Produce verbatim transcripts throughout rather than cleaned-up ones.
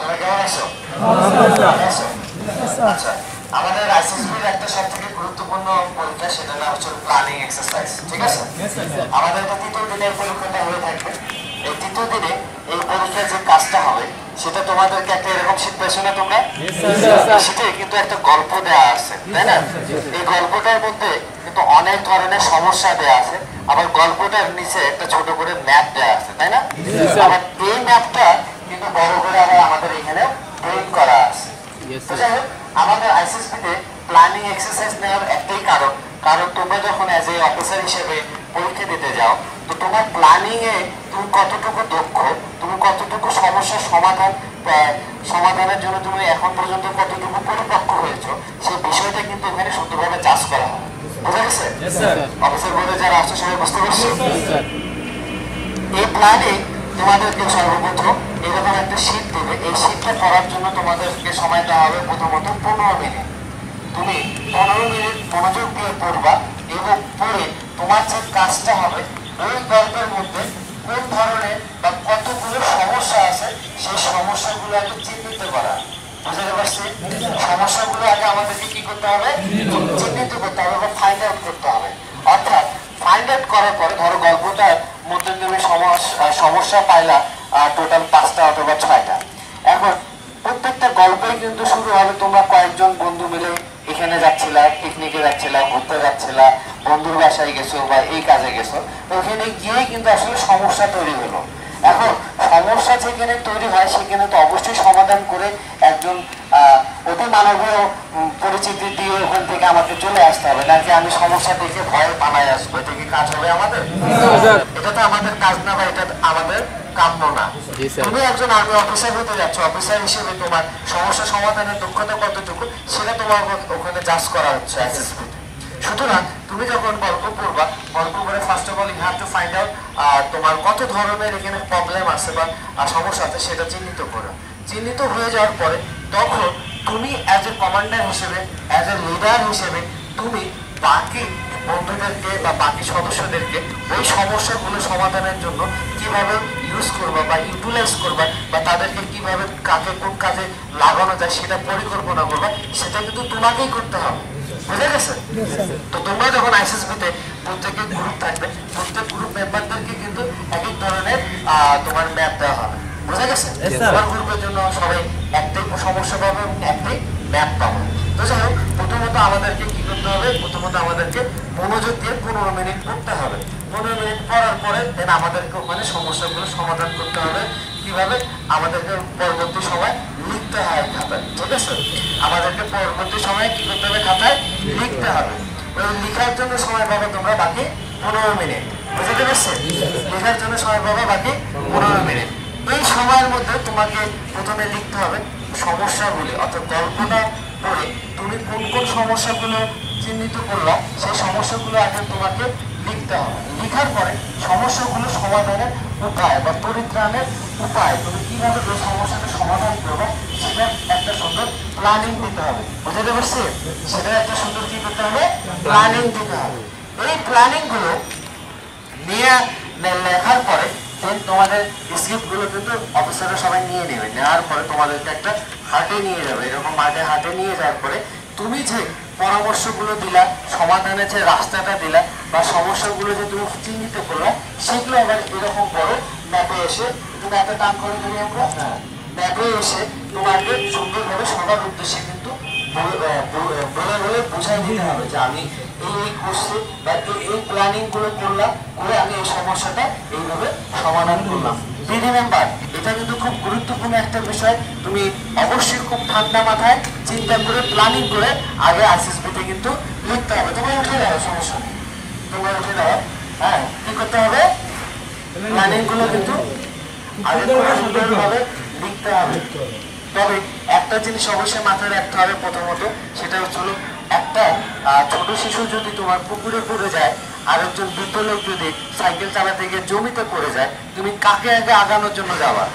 সবাই কেমন আছো? আচ্ছা, আমাদের আইসিএসবির একটা সবথেকে গুরুত্বপূর্ণ পরীক্ষা, সেটা নাম হচ্ছে প্ল্যানিং এক্সারসাইজ। ঠিক আছে? আমাদের তো তৃতীয় দিনের পরীক্ষাটা হয়ে থাকবে। এই তৃতীয় দিনে এই পরীক্ষার যে কাজটা হবে সেটা তোমাদেরকে একটা এরকম শীত পেয়েছো না তোমরা? শীতে কিন্তু একটা গল্প দেওয়া আছে, তাই না? এই গল্পটার মধ্যে কিন্তু অনেক ধরনের সমস্যা দেওয়া আছে, আবার গল্পটার নিচে একটা ছোট করে ম্যাপ দেওয়া আছে, তাই না? আবার এই ম্যাপটা কিন্তু বড় করে আবার আমাদের এখানে প্রিন্ট করা আছে। তো যাই হোক, আমাদের আইসিএসবিতে প্ল্যানিং এক্সারসাইজ নেওয়ার একটাই কারণ, কারণ তোমরা যখন অ্যাজ এ অফিসার হিসেবে পরীক্ষা দিতে যাও, তো তোমার প্ল্যানিং এ তুমি কতটুকু দক্ষ, তুমি কতটুকু সমস্যার সমাধান সমাধানের জন্য তুমি এখন পর্যন্ত কতটুকু পরিপক্ক হয়েছো, সেই বিষয়টা কিন্তু এখানে সুন্দরভাবে চাষ করা হয়। বুঝা গেছে? অফিসার বোর্ডে যারা আসছে সবাই বুঝতে পারছো? এই প্ল্যানিং তোমাদেরকে সর্বপ্রথম এরকম একটা শীট দেবে। এই শীটটা পড়ার জন্য তোমাদেরকে সময় দেওয়া হবে প্রথমত পনেরো মিনিট। তুমি পনেরো মিনিট মনোযোগ দিয়ে পড়বা এবং পড়ে তোমার যে কাজটা হবে ওই গল্পের মধ্যে কোন ধরনের বা কতগুলো সমস্যা আছে সেই সমস্যাগুলো আগে চিহ্নিত করা। বুঝতে পারছি? সমস্যাগুলো আগে আমাদেরকে কি করতে হবে? চিহ্নিত করতে হবে বা ফাইন্ড আউট করতে হবে। অর্থাৎ ফাইন্ড আউট করার পরে ধরো গল্পটার মধ্যে তুমি সমস্যা পাইলা টোটাল পাঁচটা অথবা ছয়টা। এখন প্রত্যেকটা গল্পই কিন্তু শুরু হবে তোমরা কয়েকজন বন্ধু মিলে এখানে যাচ্ছিলা, পিকনিকে যাচ্ছিলা, ঘুরতে যাচ্ছিলা, বন্ধুর বাসায় গেছো বা এই কাজে গেছো, তো ওখানে গিয়ে কিন্তু আসলে সমস্যা তৈরি হলো। এখন সমস্যা যেখানে তৈরি হয় সেখানে তো অবশ্যই সমাধান করে একজন অতি মানবীয় পরিচিতি দিয়ে ওখান থেকে আমাকে চলে আসতে হবে, নাকি আমি সমস্যা দেখে ভয়ে পালায় আসবো। এটা কি কাজ হবে আমাদের? এটা তো আমাদের কাজ না, বা এটা আমাদের কাম্য না। তুমি একজন আর্মি অফিসার হতে যাচ্ছ, অফিসার হিসেবে তোমার সমস্যা সমাধানের দক্ষতা কতটুকু সেটা তোমার ওখানে জাজ করা হচ্ছে আইসিএসবি। সুতরাং তুমি যখন গল্প পড়বা, গল্প পড়ে first of all you have to find out তোমার কত ধরনের এখানে প্রবলেম আছে বা সমস্যা আছে সেটা চিহ্নিত করো। চিহ্নিত হয়ে যাওয়ার পরে তখন তুমি অ্যাজ এ কমান্ডার হিসেবে, অ্যাজ এ লিডার হিসেবে তুমি বাকি বন্ধুদেরকে বা বাকি সদস্যদেরকে ওই সমস্যাগুলো সমাধানের জন্য কিভাবে ইউজ করবা বা ইউটিলাইজ করবা বা তাদেরকে কিভাবে কাকে কোন কাজে লাগানো যায় সেটা পরিকল্পনা করবা, সেটা কিন্তু তোমাকেই করতে হবে। বুঝে গেছে? তো তোমরা যখন আইসিএসবিতে প্রত্যেকের গ্রুপ থাকবে, প্রত্যেক গ্রুপ মেম্বারদেরকে কিন্তু এক এক ধরনের তোমার ম্যাপ দেওয়া হবে। বুঝা গেছে? তোমার গ্রুপের জন্য সবাই একটাই সমস্যা পাবে এবং একটাই ম্যাপ পাবে। তো যাই হোক, প্রথমত আমাদেরকে কি করতে হবে? প্রথমত আমাদেরকে মনোযোগ দিয়ে পনেরো মিনিট পড়তে হবে। পনেরো মিনিট পড়ার পরে দেন আমাদেরকে ওখানে সমস্যাগুলো সমাধান করতে হবে। কিভাবে? আমাদেরকে পরবর্তী সময় লিখতে হয় খাতায়। ঠিক আছে? আমাদেরকে পরবর্তী সময় কি করতে হবে? খাতায় লিখতে হবে। ওই লিখার জন্য সময় পাবে তোমরা বাকি পনেরো মিনিট। বুঝতে পারছো? লেখার জন্য সময় পাবে বাকি পনেরো মিনিট। এই সময়ের মধ্যে তোমাকে প্রথমে লিখতে হবে সমস্যাগুলি, অর্থাৎ গল্পটা পড়ে তুমি কোন কোন সমস্যাগুলো চিহ্নিত করলা সেই সমস্যাগুলো আগে তোমাকে লিখতে হবে। লিখার পরে সমস্যাগুলো সমাধানের উপায় বা পরিত্রাণের উপায়, তুমি কিভাবে ওই সমস্যাটা সমাধান করবে সেটা একটা সুন্দর প্ল্যানিং দিতে হবে। বুঝতে পারছি? সেটা একটা সুন্দর কি করতে হবে? প্ল্যানিং দিতে হবে। এই প্ল্যানিং গুলো নিয়ে লেখার পরে তোমাদের স্ক্রিপ্ট গুলো কিন্তু অফিসাররা সবাই নিয়ে নেবে। নেওয়ার পরে তোমাদেরকে একটা হাটে নিয়ে যাবে। এরকম মাঠে হাটে নিয়ে যাওয়ার পরে তুমি যে পরামর্শগুলো দিলা, সমাধানের যে রাস্তাটা দিলা বা সমস্যাগুলো যে তুমি চিহ্নিত করলা, সেগুলো আবার এরকম বড় ম্যাপে এসে, তুমি একটা টান করে ধরি আমরা, ম্যাপে এসে তোমাকে সুন্দরভাবে সবার উদ্দেশ্যে কিন্তু বলে বলে বোঝাই দিতে হবে যে আমি এই এই করছি বা এই প্ল্যানিং গুলো করলাম, করে আমি এই সমস্যাটা এইভাবে সমাধান করলাম। রিমেম্বার, এটা কিন্তু খুব গুরুত্বপূর্ণ একটা বিষয়। তুমি অবশ্যই খুব ঠান্ডা মাথায় চিন্তা করে প্ল্যানিং করে আগে আইসিএসবিতে কিন্তু লিখতে হবে। তোমার উঠে যাবে, সমস্যা নেই, তোমার উঠে যাবে। হ্যাঁ, কি করতে হবে? প্ল্যানিং গুলো কিন্তু আগে খুব সুন্দরভাবে লিখতে হবে। তবে একটা জিনিস অবশ্যই মাথায় রাখতে হবে প্রথমত, সেটা হচ্ছিল একটা ছোট শিশু যদি তোমার পুকুরে পড়ে যায় আর একজন বৃদ্ধ লোক যদি সাইকেল চালাতে গিয়ে জমিতে পড়ে যায়, তুমি কাকে আগে আগানোর জন্য যাবা?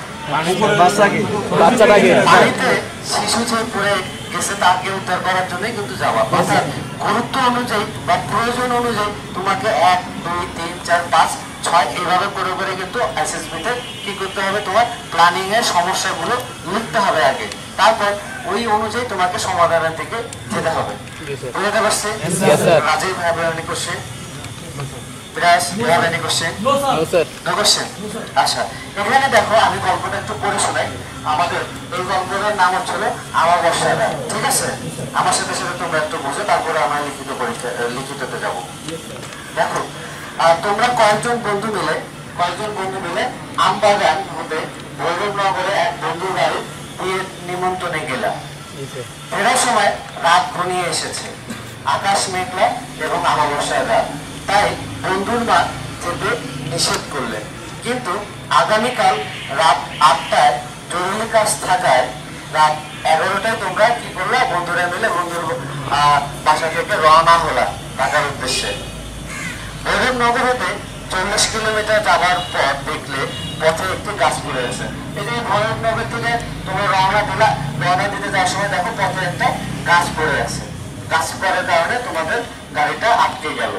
পানিতে শিশু যে পড়ে গেছে তাকে উদ্ধার করার জন্যই কিন্তু যাওয়া। অর্থাৎ গুরুত্ব অনুযায়ী বা প্রয়োজন অনুযায়ী তোমাকে এক দুই তিন চার পাঁচ ছয় এইভাবে করে করে কিন্তু এসএসবিতে কি করতে হবে, তোমার প্ল্যানিং এর সমস্যাগুলো লিখতে হবে আগে, তারপর ওই অনুযায়ী তোমাকে সমাধানের দিকে যেতে হবে। বুঝতে পারছি? Rajeev have any question? Biraj have any question? No sir, no question. আচ্ছা, এখানে দেখো আমি গল্পটা একটু পড়ে শোনাই। আমাদের এই গল্পটার নাম হচ্ছিল আমাবস্যার রাত, ঠিক আছে? আমার সাথে সাথে তোমরা একটু বুঝো, তারপরে আমরা লিখিত পরীক্ষা লিখিততে যাব। দেখো, আর তোমরা কয়েকজন বন্ধু মিলে কয়েকজন বন্ধু মিলে আমবাগান হতে ভৈরবনগরে এক বন্ধুর বাড়ি বিয়ের নিমন্ত্রণে গেলাম। ফেরার সময় রাত ঘনিয়ে এসেছে, আকাশ মেঘলা এবং আমাবস্যার রাত, তাই বন্ধুর মা যেতে নিষেধ করলেন। কিন্তু আগামীকাল রাত আটটায় জরুরি কাজ থাকায় রাত এগারোটায় তোমরা কি করলে, বন্ধুরা মিলে বন্ধুর বাসা থেকে রওনা হলা ঢাকার উদ্দেশ্যে। ভৈরবনগর হতে চল্লিশ কিলোমিটার যাবার পর দেখলে পথে একটি গাছ পড়ে আছে। এই যে ভৈরবনগর থেকে তোমরা রওনা দিলা, রওনা দিতে যাওয়ার সময় দেখো পথে একটা গাছ পড়ে আছে। গাছ পড়ার কারণে তোমাদের গাড়িটা আটকে গেল।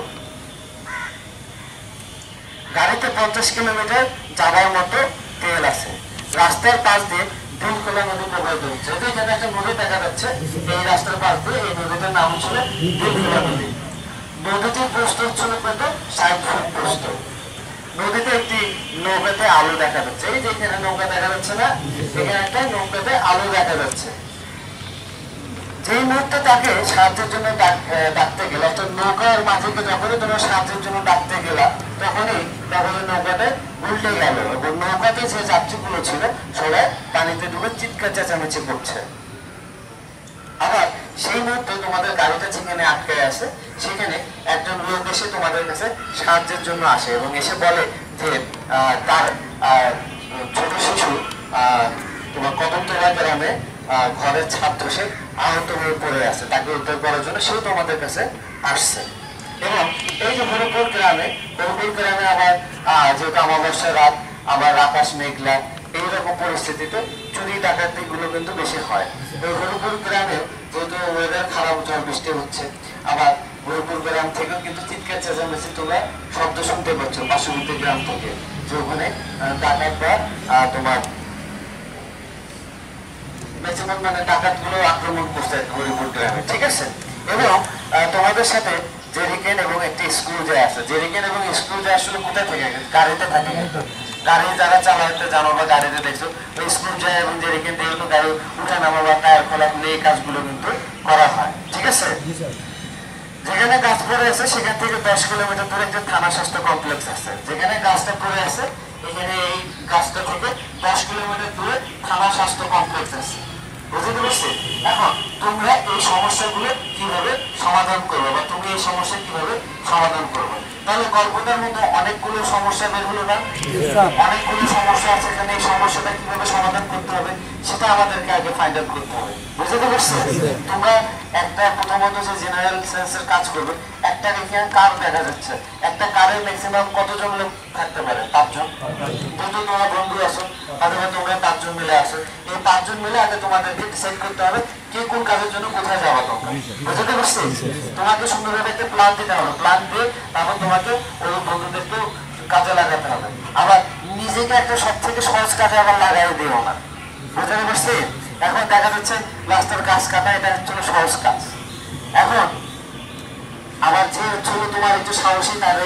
গাড়িতে পঞ্চাশ কিলোমিটার যাবার মতো তেল আছে। রাস্তার পাশ দিয়ে দিলখোলা নদী প্রবাহিত হচ্ছে। এখানে একটা নদী দেখা যাচ্ছে, এই রাস্তার পাশ দিয়ে এই নদীটার নাম ছিল দিলখোলা নদী। নদীটির প্রস্থ ছিল কত, ষাট ফুট প্রস্থ। নদীতে একটি নৌকাতে আলো দেখা যাচ্ছে। এই যে এখানে নৌকা দেখা যাচ্ছে না, এখানে একটা নৌকাতে আলো দেখা যাচ্ছে। যেই মুহূর্তে তাকে সাহায্যের জন্য ডাকতে গেল, অর্থাৎ নৌকার মাঝিকে যখনই তোমার সাহায্যের জন্য ডাকতে গেলা, তখনই তখনই নৌকাটা উল্টে গেল এবং নৌকাতে যে যাত্রীগুলো ছিল সবাই পানিতে ডুবে চিৎকার চেঁচামেচি করছে। আবার সেই মুহূর্তে তোমাদের গাড়িটা যেখানে আটকে আছে, সেখানে একজন লোক এসে তোমাদের কাছে সাহায্যের জন্য আসে এবং এসে বলে যে তার ছোট শিশু তোমার কদমতলা গ্রামে ঘরের ছাদ ধসে আহত হয়ে পড়ে আছে, তাকে উদ্ধার করার জন্য সেও তোমাদের কাছে আসছে। এবং এই যে হরিপুর গ্রামে হরিপুর গ্রামে আবার যেহেতু আমাবস্যার রাত, আবার আকাশ মেঘলা, এইরকম পরিস্থিতিতে চুরি ডাকাতি গুলো কিন্তু বেশি হয়। এই হরিপুর গ্রামে যেহেতু ওয়েদার খারাপ, ঝড় বৃষ্টি হচ্ছে, আবার হরিপুর গ্রাম থেকেও কিন্তু চিৎকার চেঁচামেচি তোমরা শব্দ শুনতে পাচ্ছ পার্শ্ববর্তী গ্রাম থেকে, যে ওখানে ডাকাত বা তোমার ম্যাক্সিমাম মানে ডাকাত গুলো আক্রমণ করছে হরিপুর গ্রামে, ঠিক আছে? এবং তোমাদের সাথে জেরিকেন এবং একটি স্ক্রু যে আছে, জেরিকেন এবং স্ক্রু যে আসলে কোথায় থেকে, গাড়িতে থাকে। গাড়ি যারা চালাতে জানো বা গাড়িতে দেখছো, ওই স্ক্রু যায় এবং জেরিকেন দিয়ে তো গাড়ি উঠে নামা বা টায়ার খোলা খুলে এই কাজগুলো কিন্তু করা হয়, ঠিক আছে? যেখানে গাছ পড়ে আছে সেখান থেকে দশ কিলোমিটার দূরে একটা থানা স্বাস্থ্য কমপ্লেক্স আছে। যেখানে গাছটা পড়ে আছে এখানে এই গাছটা থেকে দশ কিলোমিটার দূরে থানা স্বাস্থ্য কমপ্লেক্স আছে। বুঝতে পারছি? এখন তোমরা এই সমস্যাগুলো কিভাবে সমাধান করবে বা তুমি এই সমস্যা কিভাবে সমাধান করবে? তাহলে গল্পটার মধ্যে অনেকগুলো সমস্যা বের হলো না? অনেকগুলো সমস্যা আছে, এখানে এই সমস্যাটা কিভাবে সমাধান করতে হবে সেটা আমাদেরকে আগে ফাইন্ড আউট করতে হবে। বুঝতে পারছি? তোমরা একটা প্রথমত যে জেনারেল সেন্সের কাজ করবে, একটা এখানে কার দেখা যাচ্ছে, একটা কারের ম্যাক্সিমাম কতজন লোক থাকতে পারে? পাঁচজন। যেহেতু তোমরা বন্ধু আছো, অথবা তোমরা পাঁচজন মিলে আসো, এই পাঁচজন মিলে আগে তোমাদেরকে ডিসাইড করতে হবে কে কোন কাজের জন্য কোথায় যাওয়া দরকার। বুঝতে পারছি? তোমাকে সুন্দরভাবে একটা প্ল্যান দিতে হবে, প্ল্যান দিয়ে তারপর তোমাকে ওই বন্ধুদেরকে কাজে লাগাতে হবে। আবার নিজেকে একটা সব থেকে সহজ কাজে আবার লাগাই দিও না। বুঝতে পারছি? এখন দেখা যাচ্ছে রাস্তার গাছ কাটা, এটা হচ্ছে সহজ কাজ। এখন আবার যে হচ্ছিল তোমার একটু সাহসী, তারে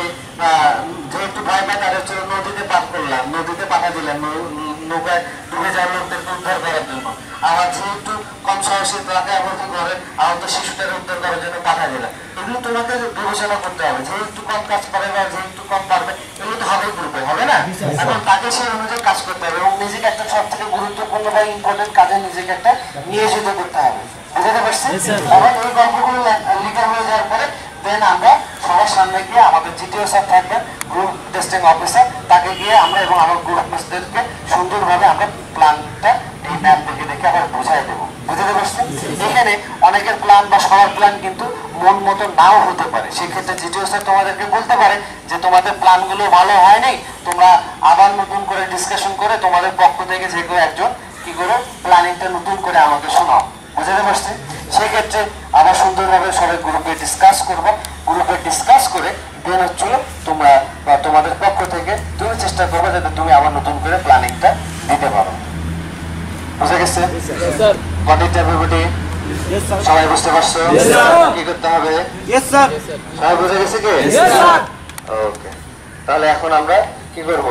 যে একটু ভয় পায় তাদের হচ্ছিল নদীতে পাঠ করলাম, নদীতে পাঠা দিলাম নৌকায় ডুবে যাওয়ার লোকদেরকে উদ্ধার করার জন্য। আবার যে একটু কম সাহসী তাকে আবার কি করে আহত শিশুটাকে উদ্ধার করার জন্য পাঠা দিলাম। এগুলো তোমাকে বিবেচনা করতে হবে, যে একটু কম কাজ পারে বা যে একটু কম পারবে, এগুলো তো হবে গ্রুপে, হবে না? এখন তাকে সেই অনুযায়ী কাজ করতে হবে এবং নিজেকে একটা সব থেকে গুরুত্বপূর্ণ বা ইম্পর্টেন্ট কাজে নিজেকে একটা নিয়োজিত করতে হবে। বুঝতে পারছি? আবার এই গল্পগুলো লিখা হয়ে যাওয়ার পরে দেন আমরা সবার সামনে গিয়ে আমাদের জিটিও স্যার থাকবেন, গ্রুপ টেস্টিং অফিসার, তাকে গিয়ে আমরা এবং আমার গ্রুপ মেটদেরকে সুন্দরভাবে আমরা প্ল্যানটা এই ম্যাপ দেখে দেখে আবার বোঝাই দেবো। বুঝতে পারছেন? এখানে অনেকের প্ল্যান বা সবার প্ল্যান কিন্তু মন মতো নাও হতে পারে। সেক্ষেত্রে জিটিও স্যার তোমাদেরকে বলতে পারে যে তোমাদের প্ল্যানগুলো ভালো হয়নি, তোমরা আবার নতুন করে ডিসকাশন করে তোমাদের পক্ষ থেকে যে কেউ একজন কি করো প্ল্যানিংটা নতুন করে আমাকে শোনাও। বুঝতে পারছি? সেক্ষেত্রে আবার সুন্দরভাবে সবাই গ্রুপে ডিসকাস করবো, গ্রুপে ডিসকাস করে দেন হচ্ছিল তোমরা বা তোমাদের পক্ষ থেকে করে চেষ্টা করবো যাতে তুমি আবার নতুন করে প্ল্যানিংটা দিতে পারো। বুঝে গেছে? কন্ডিটা এভরিবডি সবাই বুঝতে পারছো কি করতে হবে? Yes sir. সবাই বুঝে গেছে কি? Yes sir. ওকে, তাহলে এখন আমরা কি করব?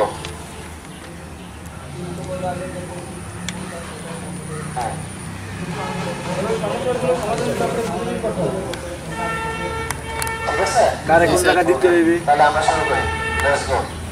হ্যাঁ, ঠিক আছে, কারে কত টাকা দিতে হইবে? তাহলে আমরা শুরু করি। লেটস গো।